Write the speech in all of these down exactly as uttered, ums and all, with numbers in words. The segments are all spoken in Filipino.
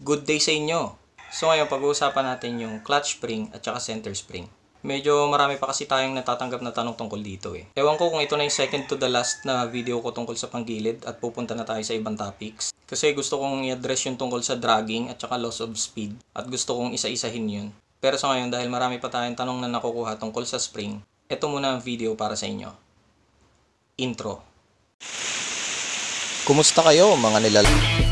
Good day sa inyo! So ngayon pag-uusapan natin yung clutch spring at saka center spring. Medyo marami pa kasi tayong natatanggap na tanong tungkol dito eh. Ewan ko kung ito na yung second to the last na video ko tungkol sa panggilid at pupunta na tayo sa ibang topics. Kasi gusto kong i-address yung tungkol sa dragging at saka loss of speed at gusto kong isa-isahin yun. Pero sa ngayon dahil marami pa tayong tanong na nakukuha tungkol sa spring, ito muna ang video para sa inyo. Intro. Kumusta kayo mga nilal...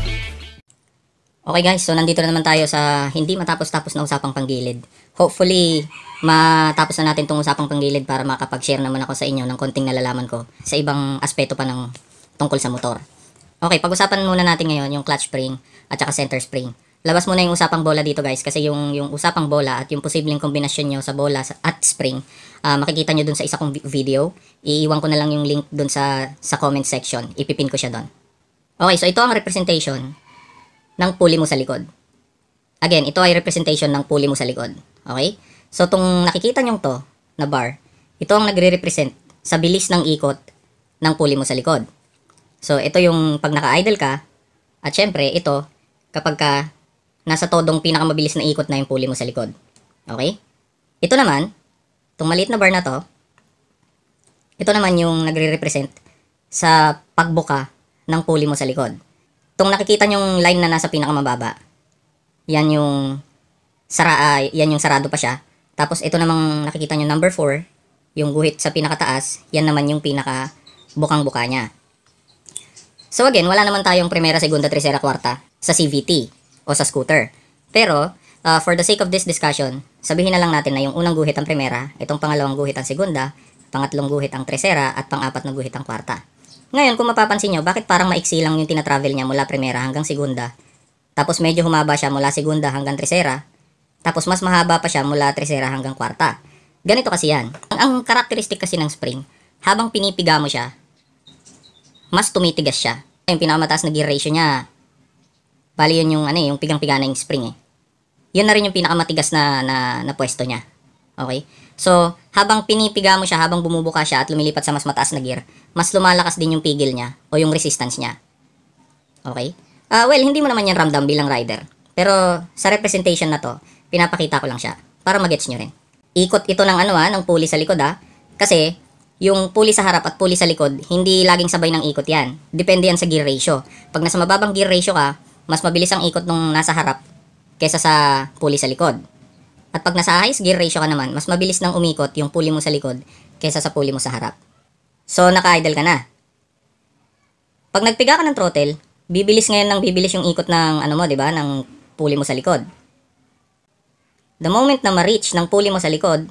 Okay guys, so nandito na naman tayo sa hindi matapos-tapos na usapang panggilid. Hopefully, matapos na natin itong usapang panggilid para makapag-share naman ako sa inyo ng konting nalalaman ko sa ibang aspeto pa ng tungkol sa motor. Okay, pag-usapan muna natin ngayon yung clutch spring at saka center spring. Labas muna yung usapang bola dito guys kasi yung, yung usapang bola at yung posibleng kombinasyon nyo sa bola at spring, uh, makikita nyo dun sa isa kong video. Iiwan ko na lang yung link dun sa, sa comment section. Ipipin ko siya dun. Okay, so ito ang representation ng pulley mo sa likod. Again, ito ay representation ng pulley mo sa likod. Okay? So, itong nakikita nyo to na bar, ito ang nagre-represent sa bilis ng ikot ng pulley mo sa likod. So, ito yung pag naka-idle ka, at syempre, ito, kapag ka nasa todong pinakamabilis na ikot na yung pulley mo sa likod. Okay? Ito naman, itong maliit na bar na to, ito naman yung nagre-represent sa pagbuka ng pulley mo sa likod. Itong nakikita nyong line na nasa pinakamababa, yan yung sara, uh, yan yung sarado pa siya. Tapos ito namang nakikita nyo number four, yung guhit sa pinakataas, yan naman yung pinaka bukang-buka niya. So again, wala naman tayong primera, segunda, tercera, kwarta sa C V T o sa scooter. Pero uh, for the sake of this discussion, sabihin na lang natin na yung unang guhit ang primera, itong pangalawang guhit ang segunda, pangatlong guhit ang tercera, at pang-apat na guhit ang kwarta. Ngayon, kung mapapansin nyo, bakit parang maiksi lang yung tinatravel niya mula primera hanggang segunda? Tapos medyo humaba siya mula segunda hanggang tresera. Tapos mas mahaba pa siya mula tresera hanggang kwarta. Ganito kasi yan. Ang, ang karakteristik kasi ng spring, habang pinipiga mo siya, mas tumitigas siya. Yung pinakamataas na gear ratio niya, bali yun yung, ano, yung pigang-piga na yung spring eh. Yun na rin yung pinakamatigas na, na, na pwesto niya. Okay? So, habang pinipiga mo siya, habang bumubuka siya at lumilipat sa mas mataas na gear, mas lumalakas din yung pigil niya o yung resistance niya. Okay? Uh, well, hindi mo naman yan ramdam bilang rider. Pero sa representation na to, pinapakita ko lang siya para magets nyo rin. Ikot ito ng ano ah, ng pulley sa likod ah. Kasi, yung pulley sa harap at pulley sa likod, hindi laging sabay ng ikot yan. Depende yan sa gear ratio. Pag nasa mababang gear ratio ka, mas mabilis ang ikot nung nasa harap kesa sa pulley sa likod. At pag nasa highest gear ratio ka naman, mas mabilis nang umikot yung pulley mo sa likod kesa sa pulley mo sa harap. So, naka-idle ka na. Pag nagpiga ka ng throttle, bibilis ngayon ng bibilis yung ikot ng, ano mo, di ba, ng pulley mo sa likod. The moment na ma-reach ng pulley mo sa likod,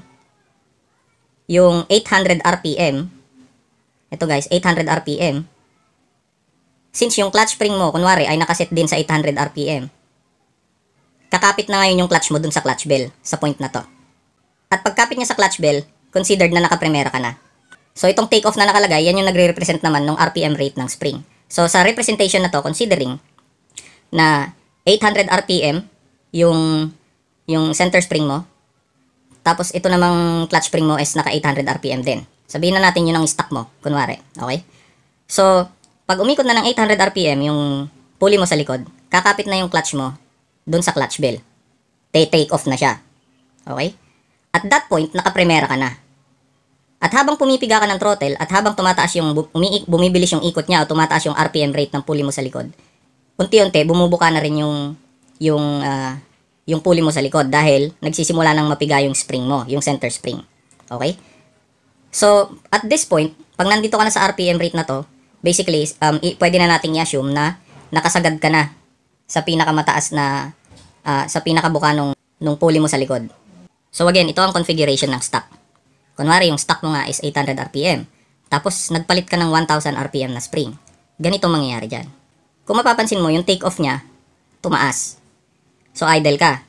yung eight hundred R P M, ito guys, eight hundred R P M, since yung clutch spring mo, kunwari, ay nakaset din sa eight hundred R P M, kakapit na ngayon yung clutch mo dun sa clutch bell, sa point na to. At pagkapit niya sa clutch bell, considered na naka-primera ka na. So, itong take-off na nakalagay, yan yung nagre-represent naman ng R P M rate ng spring. So, sa representation na to, considering na eight hundred R P M yung, yung center spring mo, tapos ito namang clutch spring mo is naka eight hundred R P M din. Sabihin na natin yun ang stock mo, kunwari. Okay? So, pag umikot na ng eight hundred R P M yung pulley mo sa likod, kakapit na yung clutch mo dun sa clutch bell. Take off na siya. Okay? At that point, naka-primera ka na. At habang pumipiga ka ng throttle, at habang tumataas yung, umi- bumibilis yung ikot niya, o tumataas yung R P M rate ng pulley mo sa likod, unti-unti, bumubuka na rin yung, yung, uh, yung pulley mo sa likod dahil nagsisimula nang mapiga yung spring mo, yung center spring. Okay? So, at this point, pag nandito ka na sa R P M rate na to, basically, um, i- pwede na nating i-assume na nakasagad ka na sa pinakamataas na uh, sa pinakabuka nung, nung pulley mo sa likod. So again, ito ang configuration ng stock. Kunwari, yung stock mo nga is eight hundred R P M. Tapos, nagpalit ka ng one thousand R P M na spring. Ganito mangyayari dyan. Kung mapapansin mo, yung take-off niya, tumaas. So, idle ka.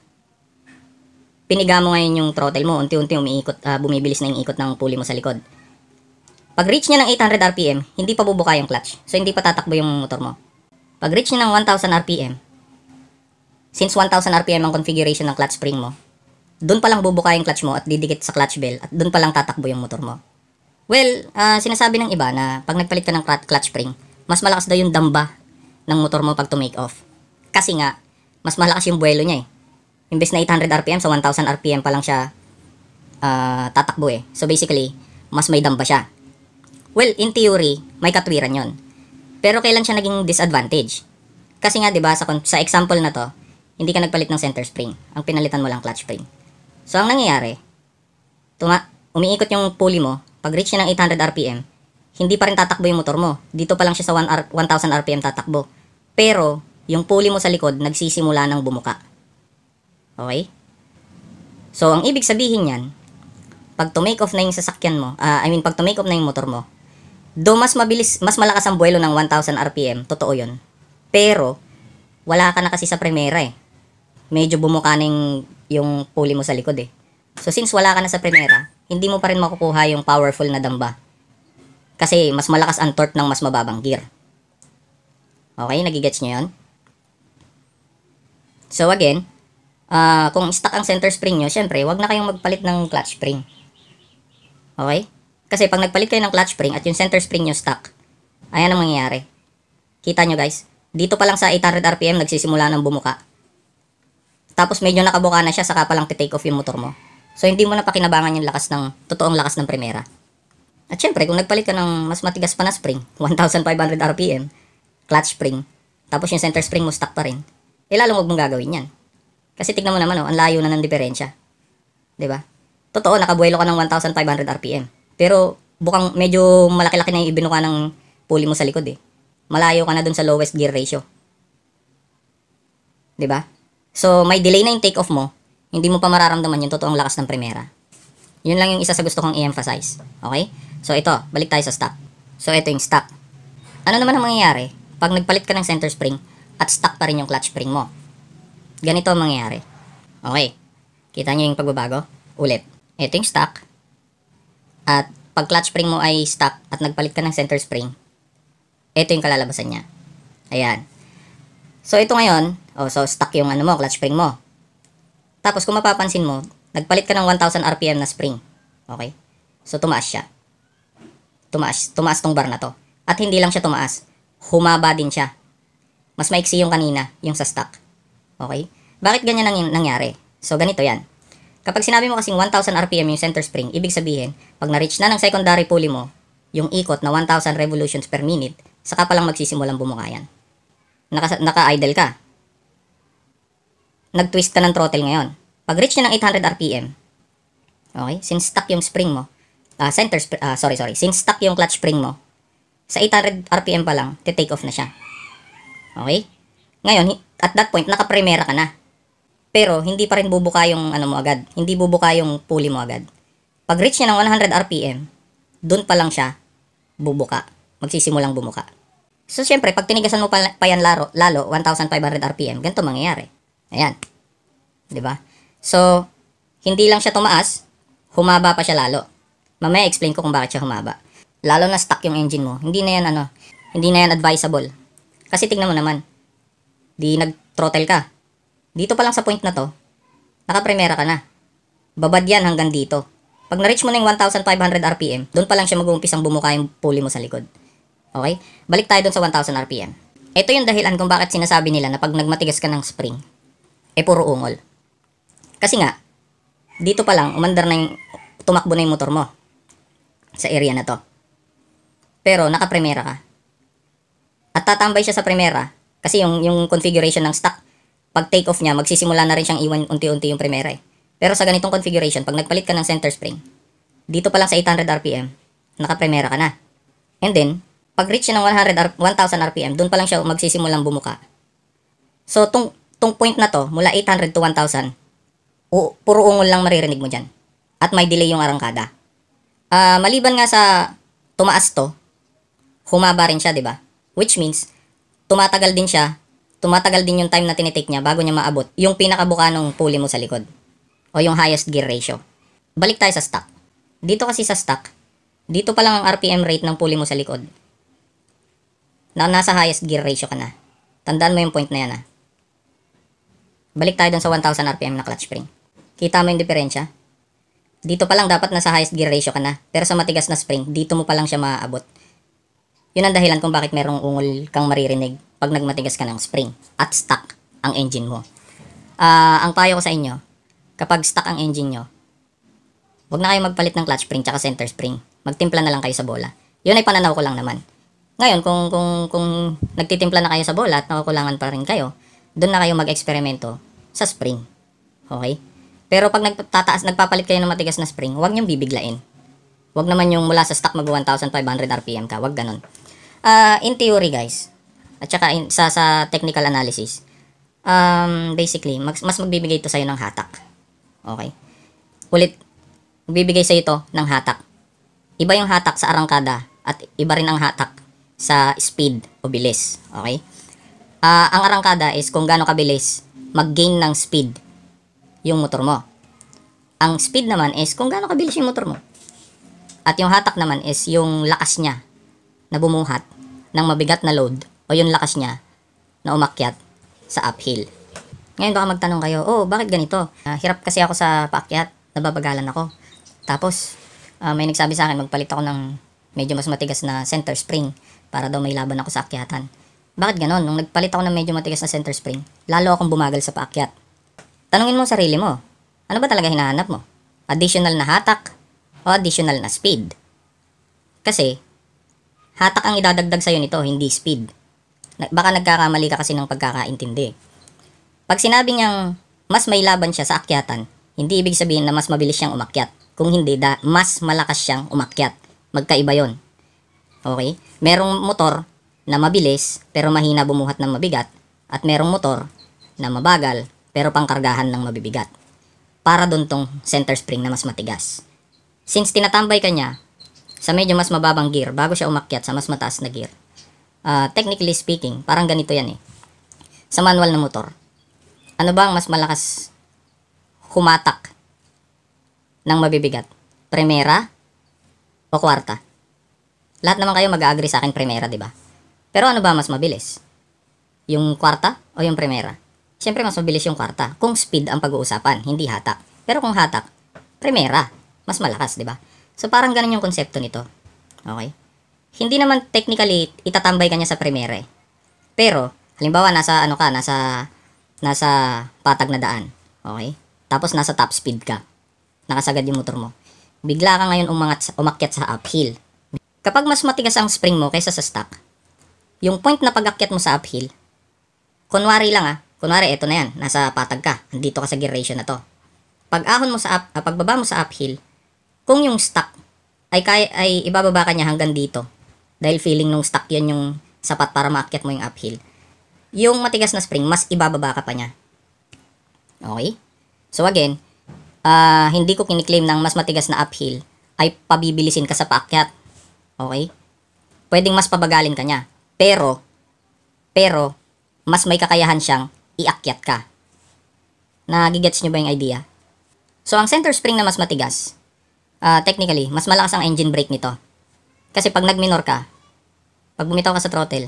Piniga mo ngayon yung throttle mo, unti-unti umiikot, uh, bumibilis na yung ikot ng pulley mo sa likod. Pag reach niya ng eight hundred R P M, hindi pa bubuka yung clutch. So, hindi pa tatakbo yung motor mo. Pag reach niya ng one thousand R P M, since one thousand R P M ang configuration ng clutch spring mo, dun pa lang bubuka yung clutch mo at didikit sa clutch bell at dun pa lang tatakbo yung motor mo. Well, uh, sinasabi ng iba na pag nagpalit ka ng clutch spring, mas malakas daw yung damba ng motor mo pag to make off. Kasi nga, mas malakas yung buwelo niya eh. Imbes na eight hundred R P M, sa one thousand R P M pa lang siya uh, tatakbo eh. So basically, mas may damba siya. Well, in theory, may katwiran yon. Pero kailan siya naging disadvantage? Kasi nga 'di ba sa, sa example na to, hindi ka nagpalit ng center spring. Ang pinalitan mo lang clutch spring. So ang nangyayari, tuma umiikot yung pulley mo, pag reach niya ng eight hundred R P M, hindi pa rin tatakbo yung motor mo. Dito pa lang siya sa one thousand R P M tatakbo. Pero, yung pulley mo sa likod, nagsisimula ng bumuka. Okay? So, ang ibig sabihin yan, pag to make off na yung sasakyan mo, uh, I mean, pag to make off na yung motor mo, do mas mabilis, mas malakas ang buwelo ng one thousand R P M, totoo yun. Pero, wala ka na kasi sa primera eh. Medyo bumuka na yung, yung pulley mo sa likod eh. So, since wala ka na sa primera, hindi mo pa rin makukuha yung powerful na damba. Kasi, mas malakas ang torque ng mas mababang gear. Okay, nagigets nyo yun? So, again, uh, kung stuck ang center spring nyo, syempre, wag na kayong magpalit ng clutch spring. Okay? Kasi pag nagpalit kayo ng clutch spring at yung center spring nyo stuck, ayan ang mangyayari. Kita nyo guys, dito pa lang sa eight hundred R P M, nagsisimula ng bumuka. Tapos medyo nakabuka na siya, saka pa lang titake off yung motor mo. So, hindi mo na pakinabangan yung lakas ng, totoong lakas ng primera. At syempre, kung nagpalit ka ng mas matigas pa na spring, one thousand five hundred R P M, clutch spring, tapos yung center spring mo stuck pa rin, eh lalong wag mong gagawin yan. Kasi tignan mo naman, oh, ang layo na ng diferensya. Diba? Totoo, nakabuelo ka ng one thousand five hundred R P M. Pero, bukang medyo malaki-laki na yung ibinuka ng pulley mo sa likod eh. Malayo ka na dun sa lowest gear ratio. Diba? So, may delay na yung take off mo, hindi mo pa mararamdaman yung totoong lakas ng primera. Yun lang yung isa sa gusto kong i-emphasize. Okay? So, ito, balik tayo sa stock. So, ito yung stock. Ano naman ang mangyayari pag nagpalit ka ng center spring at stuck pa rin yung clutch spring mo? Ganito ang mangyayari. Okay. Kita nyo yung pagbabago? Ulit. Ito yung stock. At pag clutch spring mo ay stuck at nagpalit ka ng center spring, ito yung kalalabasan niya. Ayan. So, ito ngayon, oh, so stuck yung ano mo, clutch spring mo. Tapos, kung mapapansin mo, nagpalit ka ng one thousand R P M na spring. Okay? So, tumaas siya. Tumaas, tumaas tong bar na to. At hindi lang siya tumaas. Humaba din siya. Mas maiksi yung kanina, yung sa stock. Okay? Bakit ganyan nang nangyari? So, ganito yan. Kapag sinabi mo kasing one thousand R P M yung center spring, ibig sabihin, pag na-reach na ng secondary pulley mo, yung ikot na one thousand revolutions per minute, saka palang magsisimulang bumuka yan. Naka, naka-idle ka. Nag-twist ka ng throttle ngayon. Pag reach niya ng eight hundred R P M, okay, since stuck yung spring mo, uh, center, uh, sorry, sorry, since stuck yung clutch spring mo, sa eight hundred R P M pa lang, te-take off na siya. Okay? Ngayon, at that point, naka-primera ka na. Pero, hindi pa rin bubuka yung ano mo agad. Hindi bubuka yung pulley mo agad. Pag reach niya ng one hundred R P M, dun pa lang siya bubuka. Magsisimulang bumuka. So, syempre, pag tinigasan mo pa, pa yan laro, lalo, one thousand five hundred R P M, ganito mangyayari. Ayan. Diba? So, hindi lang siya tumaas, humaba pa siya lalo. Mamaya explain ko kung bakit siya humaba. Lalo na stuck yung engine mo. Hindi na yan ano, hindi na yan advisable. Kasi tingnan mo naman, di nag-throttle ka. Dito pa lang sa point na to, naka-primera ka na. Babad yan hanggang dito. Pag na-reach mo na yung one thousand five hundred R P M, doon pa lang siya mag-uumpisang bumuka yung pulley mo sa likod. Okay? Balik tayo doon sa one thousand R P M. Ito yung dahilan kung bakit sinasabi nila na pag nagmatigas ka ng spring, eh puro ungol. Kasi nga, dito pa lang, umandar na yung, tumakbo na yung motor mo sa area na to. Pero, naka-primera ka. At tatambay siya sa primera, kasi yung, yung configuration ng stock, pag take off niya, magsisimula na rin siyang iwan unti-unti yung primera eh. Pero sa ganitong configuration, pag nagpalit ka ng center spring, dito pa lang sa eight hundred R P M, naka-primera ka na. And then, pag reach siya ng one thousand R P M, doon pa lang siya magsisimulang bumuka. So, tung, tung point na to, mula eight hundred to one thousand, o, puro ungol lang maririnig mo dyan. At may delay yung arangkada. Uh, maliban nga sa tumaas to, humaba rin siya, di ba? Which means, tumatagal din siya, tumatagal din yung time na tinitake niya bago niya maabot yung pinakabuka ng pulley mo sa likod. O yung highest gear ratio. Balik tayo sa stock. Dito kasi sa stock, dito pa lang ang R P M rate ng pulley mo sa likod. Na nasa highest gear ratio ka na. Tandaan mo yung point na yan ha. Balik tayo dun sa one thousand R P M na clutch spring. Kita mo yung diferensya? Dito pa lang dapat nasa highest gear ratio ka na. Pero sa matigas na spring, dito mo pa lang siya maaabot. Yun ang dahilan kung bakit merong ungol kang maririnig pag nagmatigas ka ng spring at stock. ang engine mo. Ah, ang payo ko sa inyo, kapag stuck ang engine nyo, huwag na kayo magpalit ng clutch spring tsaka center spring. Magtimpla na lang kayo sa bola. Yun ay pananaw ko lang naman. Ngayon, kung, kung, kung nagtitimpla na kayo sa bola at nakukulangan pa rin kayo, doon na kayo mag-eksperimento sa spring. Okay? Pero pag nagtataas, nagpapalit kayo ng matigas na spring, huwag niyong bibiglain. Huwag naman yung mula sa stock mag one thousand five hundred R P M ka. Huwag ganun. Uh, in theory, guys, at saka in, sa, sa technical analysis, um, basically, mas, mas magbibigay ito sa'yo ng hatak. Okay? Ulit, magbibigay sa'yo ito ng hatak. Iba yung hatak sa arangkada at iba rin ang hatak sa speed o bilis. Okay? Uh, ang arangkada is kung gaano kabilis mag-gain ng speed yung motor mo. Ang speed naman is kung gaano kabilis yung motor mo. At yung hatak naman is yung lakas niya na bumuhat ng mabigat na load o yung lakas niya na umakyat sa uphill. Ngayon baka magtanong kayo, oh, bakit ganito? Uh, hirap kasi ako sa paakyat, nababagalan ako. Tapos, uh, may nagsabi sa akin, magpalit ako ng medyo mas matigas na center spring para daw may laban ako sa akyatan. Bakit ganon? Nung nagpalit ako ng medyo matigas na center spring, lalo akong bumagal sa paakyat. Tanungin mo sarili mo, ano ba talaga hinahanap mo? Additional na hatak o additional na speed? Kasi, hatak ang idadagdag sa'yo nito, hindi speed. Baka nagkakamali ka kasi ng pagkakaintindi. Pag sinabi niyang mas may laban siya sa akyatan, hindi ibig sabihin na mas mabilis siyang umakyat. Kung hindi, da, mas malakas siyang umakyat. Magkaiba yon. Okay? Merong motor na mabilis pero mahina bumuhat ng mabigat at merong motor na mabagal pero pangkargahan ng mabibigat. Para doon tong center spring na mas matigas. Since tinatambay ka niya sa medyo mas mababang gear bago siya umakyat sa mas mataas na gear, uh, technically speaking, parang ganito yan eh. Sa manual na motor, ano ba ang mas malakas humatak ng mabibigat? Primera o kwarta? Lahat naman kayo mag-agree sa akin primera, di ba? Pero ano ba mas mabilis? Yung kwarta o yung primera? Siyempre mas mabilis yung kwarta kung speed ang pag-uusapan, hindi hatak. Pero kung hatak, primera, mas malakas, di ba? So parang ganun yung konsepto nito. Okay? Hindi naman technically itatambay ka niya sa primera eh. Pero halimbawa nasa ano ka, nasa nasa patag na daan. Okay? Tapos nasa top speed ka. Nakasagad yung motor mo. Bigla ka ngayon umangat, umakyat sa uphill. Kapag mas matigas ang spring mo kaysa sa stock, yung point na pag-akyat mo sa uphill, kunwari lang ah, kunwari eto na yan, nasa patag ka, nandito ka sa gear ratio na to. Pag ahon mo sa up, ah, pagbaba mo sa uphill, kung yung stock ay kaya, ay ibababa ka niya hanggang dito, dahil feeling nung stock yun yung sapat para maakyat mo yung uphill, yung matigas na spring, mas ibababa ka pa niya. Okay? So again, uh, hindi ko kiniklaim ng mas matigas na uphill ay pabibilisin ka sa paakyat. Okay? Pwedeng mas pabagalin ka niya. Pero, pero, mas may kakayahan siyang iakyat ka. Nagigets nyo ba yung idea? So, ang center spring na mas matigas, uh, technically, mas malakas ang engine brake nito. Kasi pag nag-minor ka, pag bumitaw ka sa throttle,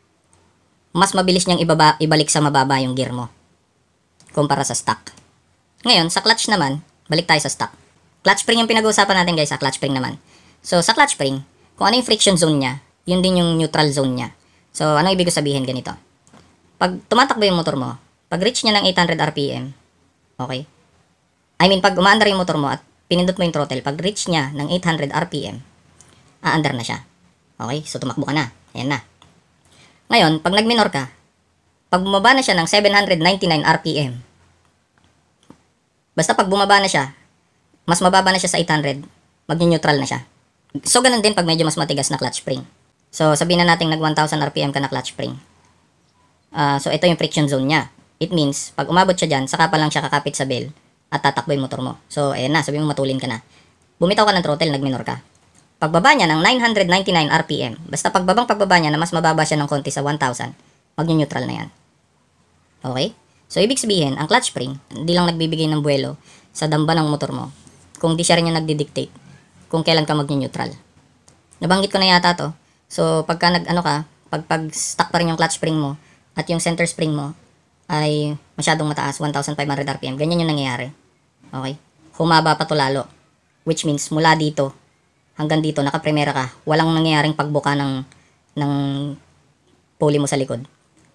mas mabilis niyang ibaba, ibalik sa mababa yung gear mo. Kumpara sa stock. Ngayon, sa clutch naman, balik tayo sa stock. Clutch spring yung pinag-uusapan natin guys, sa clutch spring naman. So, sa clutch spring, kung ano yung friction zone niya, yun din yung neutral zone niya. So, ano ibig sabihin ganito? Pag tumatakbo yung motor mo, pag reach niya ng eight hundred R P M, okay? I mean, pag umaandar yung motor mo at pinindot mo yung throttle, pag reach niya ng eight hundred R P M, aandar na siya. Okay? So, tumakbo ka na. Ayan na. Ngayon, pag nag-minor ka, pag bumaba na siya ng seven hundred ninety-nine R P M, basta pag bumaba na siya, mas mababa na siya sa eight hundred, mag-neutral na siya. So, ganun din pag medyo mas matigas na clutch spring. So, sabihin na natin nag one thousand R P M ka na clutch spring. Uh, so, ito yung friction zone niya. It means, pag umabot siya dyan, saka pa lang siya kakapit sa bell at tatakbo yung motor mo. So, ayan na, sabihin mo matulin ka na. Bumitaw ka ng throttle, nag-minor ka. Pagbaba niya ng nine hundred ninety-nine R P M, basta pagbabang pagbaba niya na mas mababa siya ng konti sa one thousand, mag-neutral na yan. Okay? So, ibig sabihin, ang clutch spring, hindi lang nagbibigay ng buwelo sa damba ng motor mo, kung di siya rin yung nagdi-dictate kung kailan ka mag-neutral. Nabanggit ko na yata to. So, pagka nag-ano ka, pag, pag stuck pa rin yung clutch spring mo at yung center spring mo ay masyadong mataas, one thousand five hundred R P M, ganyan yung nangyayari. Okay? Humaba pa to lalo. Which means, mula dito hanggang dito, nakaprimera ka, walang nangyayaring pagbuka ng, ng pulley mo sa likod.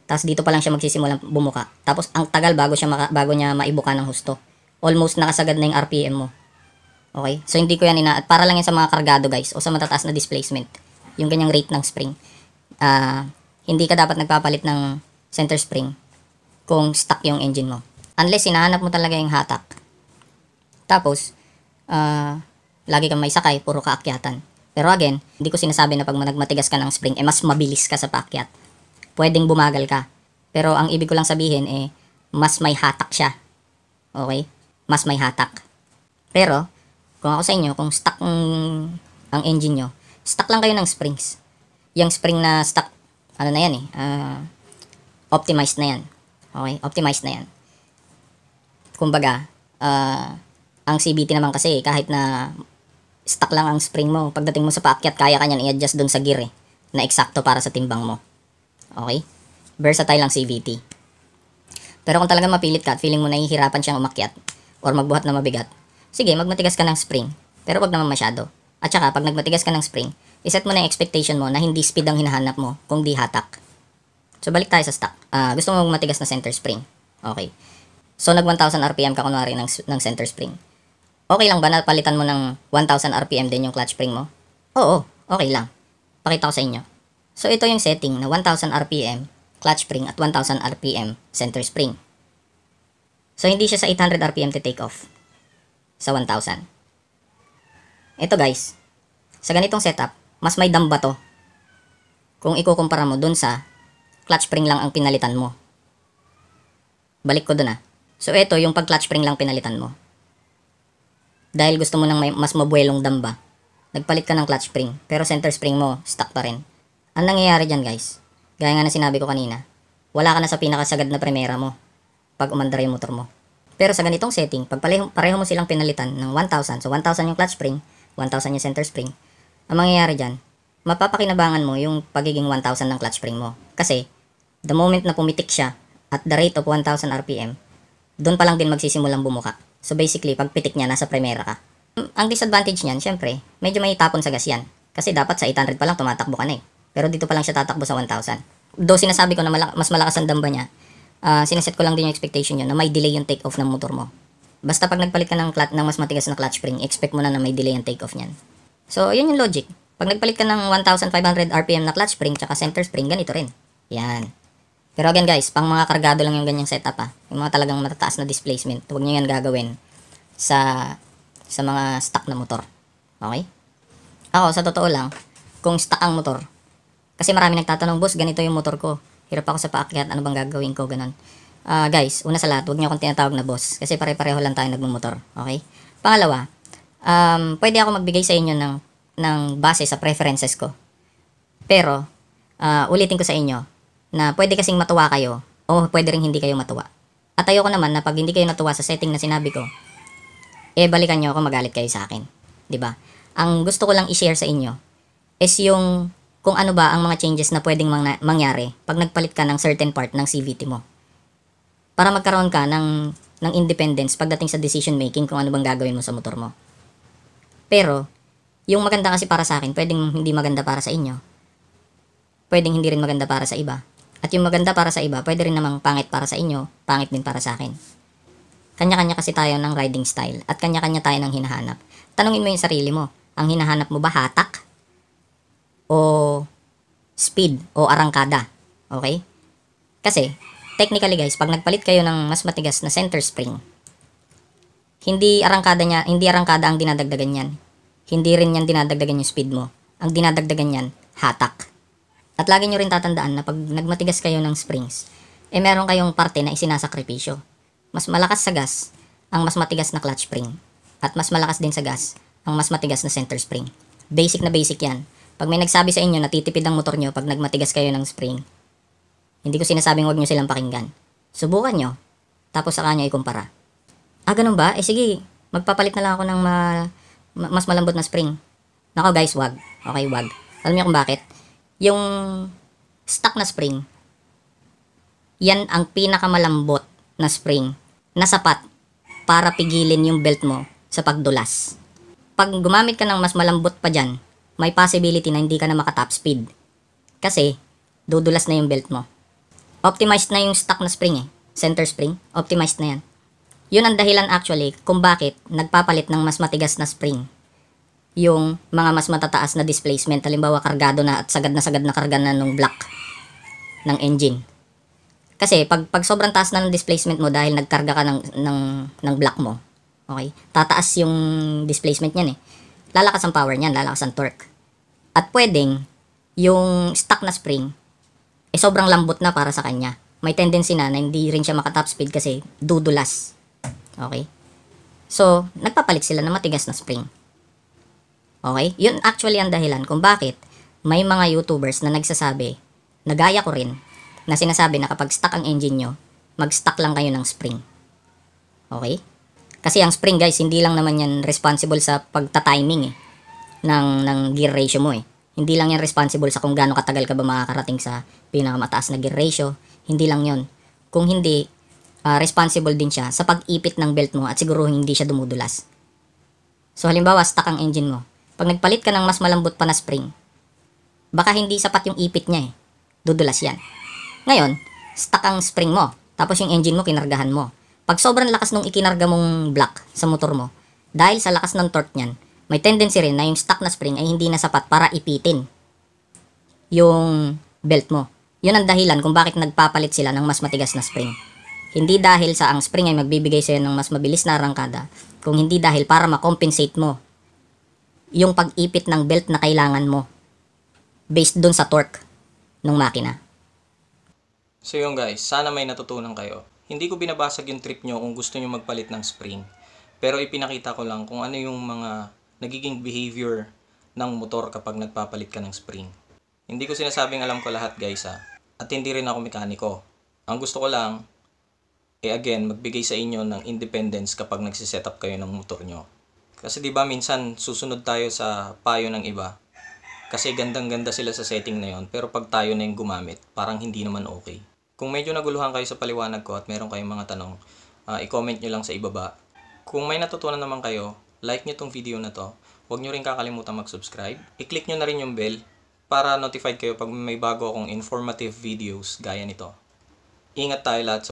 Tapos dito pa lang siya magsisimulang bumuka. Tapos ang tagal bago siya maka, bago niya maibuka ng husto. Almost nakasagad na yung R P M mo. Okay? So hindi ko yan ina para lang yan sa mga kargado guys o sa matataas na displacement. Yung ganyang rate ng spring. Ah, hindi ka dapat nagpapalit ng center spring kung stuck yung engine mo. Unless hinahanap mo talaga yung hatak. Tapos ah, lagi kang may sakay, puro kaakyatan. Pero again, hindi ko sinasabi na pag nagmatigas ka ng spring, eh mas mabilis ka sa paakyat. Pwedeng bumagal ka. Pero ang ibig ko lang sabihin, eh, mas may hatak siya. Okay? Mas may hatak. Pero, kung ako sa inyo, kung stuck ang, ang engine nyo, stuck lang kayo ng springs. Yung spring na stuck, ano na yan eh, uh, optimized na yan. Okay? Optimized na yan. Kumbaga, uh, ang C V T naman kasi, kahit na stuck lang ang spring mo, pagdating mo sa paakyat, kaya ka niyan i-adjust dun sa gear eh, na eksakto para sa timbang mo. Okay? Versatile ang C V T. Pero kung talagang mapilit ka at feeling mo nahihirapan siyang umakyat or magbuhat na mabigat, sige, magmatigas ka ng spring. Pero wag naman masyado. At saka, pag nagmatigas ka ng spring, iset mo na yung expectation mo na hindi speed ang hinahanap mo, kung di hatak. So, balik tayo sa stock. Uh, gusto mo magmatigas na center spring. Okay. So, nag one thousand R P M ka kunwari ng, ng center spring. Okay lang ba na palitan mo ng one thousand R P M din yung clutch spring mo? Oo, okay lang. Pakita ko sa inyo. So, ito yung setting na one thousand R P M clutch spring at one thousand R P M center spring. So, hindi siya sa eight hundred R P M to take off. Sa one thousand. Ito guys, sa ganitong setup, mas may damba to. Kung ikukumpara mo dun sa clutch spring lang ang pinalitan mo. Balik ko dun ah. So, ito yung pag clutch spring lang pinalitan mo. Dahil gusto mo ng may, mas mabuelong damba, nagpalit ka ng clutch spring, pero center spring mo, stuck pa rin. Ang nangyayari dyan guys, gaya nga na sinabi ko kanina, wala ka na sa pinakasagad na primera mo pag umandar yung motor mo. Pero sa ganitong setting, pag pareho, pareho mo silang pinalitan ng one thousand, so one thousand yung clutch spring, one thousand yung center spring, ang mangyayari dyan, mapapakinabangan mo yung pagiging one thousand ng clutch spring mo. Kasi, the moment na pumitik siya at the rate of one thousand R P M, doon pa lang din magsisimulang bumuka. So basically, pag pitik niya, nasa primera ka. Ang disadvantage niyan, syempre, medyo may tapon sa gas yan. Kasi dapat sa eight hundred pa lang tumatakbo ka na eh. Pero dito pa lang siya tatakbo sa one thousand. Though sinasabi ko na malak- mas malakas ang damba niya, uh, sineset ko lang din yung expectation niya na may delay yung take off ng motor mo. Basta pag nagpalit ka ng, clutch, ng mas matigas na clutch spring, expect mo na na may delay yung take off niyan. So, yun yung logic. Pag nagpalit ka ng one thousand five hundred R P M na clutch spring tsaka center spring, ganito rin. Yan. Pero again guys, pang mga kargado lang yung ganyang setup ha. Yung mga talagang matataas na displacement, huwag nyo yan gagawin sa sa mga stock na motor. Okay? Ako, sa totoo lang, kung stock ang motor, kasi marami nagtatanong, boss, ganito yung motor ko. Hirap ako sa paakyat, ano bang gagawin ko, ganun. Uh, guys, una sa lahat, huwag nyo akong tinatawag na boss, kasi pare-pareho lang tayo nagmumotor. Okay? Pangalawa, um, pwede ako magbigay sa inyo ng, ng base sa preferences ko. Pero, uh, ulitin ko sa inyo, na pwede kasing matuwa kayo, o pwede rin hindi kayo matuwa. At ayoko naman na pag hindi kayo natuwa sa setting na sinabi ko, eh balikan nyo ako, magalit kayo sa akin. 'Di ba? Ang gusto ko lang i-share sa inyo is yung kung ano ba ang mga changes na pwedeng mang- mangyari pag nagpalit ka ng certain part ng C V T mo. Para magkaroon ka ng, ng independence pagdating sa decision making kung ano bang gagawin mo sa motor mo. Pero, yung maganda kasi para sa akin, pwedeng hindi maganda para sa inyo. Pwedeng hindi rin maganda para sa iba. At yung maganda para sa iba, pwede rin namang pangit para sa inyo, pangit din para sa akin. Kanya-kanya kasi tayo ng riding style at kanya-kanya tayo ng hinahanap. Tanungin mo yung sarili mo, ang hinahanap mo ba hatak? O speed? O arangkada? Okay? Kasi, technically guys, pag nagpalit kayo ng mas matigas na center spring, hindi arangkada niya, hindi arangkada ang dinadagdagan niyan. Hindi rin yan dinadagdagan yung speed mo. Ang dinadagdagan niyan, hatak. At lagi nyo rin tatandaan na pag nagmatigas kayo ng springs, eh meron kayong parte na isinasakripisyo. Mas malakas sa gas ang mas matigas na clutch spring. At mas malakas din sa gas ang mas matigas na center spring. Basic na basic yan. Pag may nagsabi sa inyo na titipid ang motor nyo pag nagmatigas kayo ng spring, hindi ko sinasabing huwag nyo silang pakinggan. Subukan nyo. Tapos saka nyo ikumpara. Ah, ganun ba? Eh sige, magpapalit na lang ako ng ma, ma, mas malambot na spring. Nako guys, wag. Okay, wag. Alam niyo kung bakit? Yung stock na spring, yan ang pinakamalambot na spring na sapat para pigilin yung belt mo sa pagdulas. Pag gumamit ka ng mas malambot pa dyan, may possibility na hindi ka na maka-top speed. Kasi, dudulas na yung belt mo. optimized na yung stock na spring eh. Center spring, optimized na yan. Yun ang dahilan actually kung bakit nagpapalit ng mas matigas na spring yung mga mas matataas na displacement. Halimbawa, kargado na at sagad na sagad na karga na nung block ng engine. Kasi pag, pag sobrang taas na ng displacement mo dahil nagkarga ka ng, ng, ng block mo, okay, tataas yung displacement niyan eh. Lalakas ang power niyan, lalakas ang torque. At pwedeng, yung stock na spring, eh sobrang lambot na para sa kanya. May tendency na na hindi rin siya maka-top speed kasi dudulas. Okay? So, nagpapalit sila ng matigas na spring. Okay? Yun actually ang dahilan kung bakit may mga YouTubers na nagsasabi, nagaya ko rin, na sinasabi na kapag stuck ang engine nyo, mag-stuck lang kayo ng spring. Okay? Kasi ang spring guys, hindi lang naman yan responsible sa pagta-timing eh, ng, ng gear ratio mo eh. Hindi lang yan responsible sa kung gaano katagal ka ba makakarating sa pinakamataas na gear ratio. Hindi lang yon. Kung hindi, uh, responsible din siya sa pag-ipit ng belt mo at siguro hindi siya dumudulas. So halimbawa, stuck ang engine mo. Pag nagpalit ka ng mas malambot pa na spring, baka hindi sapat yung ipit niya eh. Dudulas yan. Ngayon, stuck ang spring mo. Tapos yung engine mo, kinargahan mo. Pag sobrang lakas nung ikinarga mong block sa motor mo, dahil sa lakas ng torque niyan, may tendency rin na yung stuck na spring ay hindi na sapat para ipitin yung belt mo. Yun ang dahilan kung bakit nagpapalit sila ng mas matigas na spring. Hindi dahil sa ang spring ay magbibigay sa'yo ng mas mabilis na arangkada, kung hindi dahil para makompensate mo yung pag-ipit ng belt na kailangan mo based dun sa torque ng makina. So yun guys, sana may natutunan kayo. Hindi ko binabasag yung trip nyo kung gusto nyo magpalit ng spring. Pero ipinakita ko lang kung ano yung mga nagiging behavior ng motor kapag nagpapalit ka ng spring. Hindi ko sinasabing alam ko lahat guys ha. At hindi rin ako mekaniko. Ang gusto ko lang, eh again, magbigay sa inyo ng independence kapag nagsiset up kayo ng motor nyo. Kasi di ba minsan susunod tayo sa payo ng iba. Kasi gandang-ganda sila sa setting na yon, pero pag tayo na yung gumamit, parang hindi naman okay. Kung medyo naguluhan kayo sa paliwanag ko at meron kayong mga tanong, uh, i-comment nyo lang sa ibaba. Kung may natutunan naman kayo, like nyo tong video na to. Huwag nyo rin kakalimutan mag-subscribe. I-click nyo na rin yung bell para notified kayo pag may bago akong informative videos gaya nito. Ingat tayo lahat sa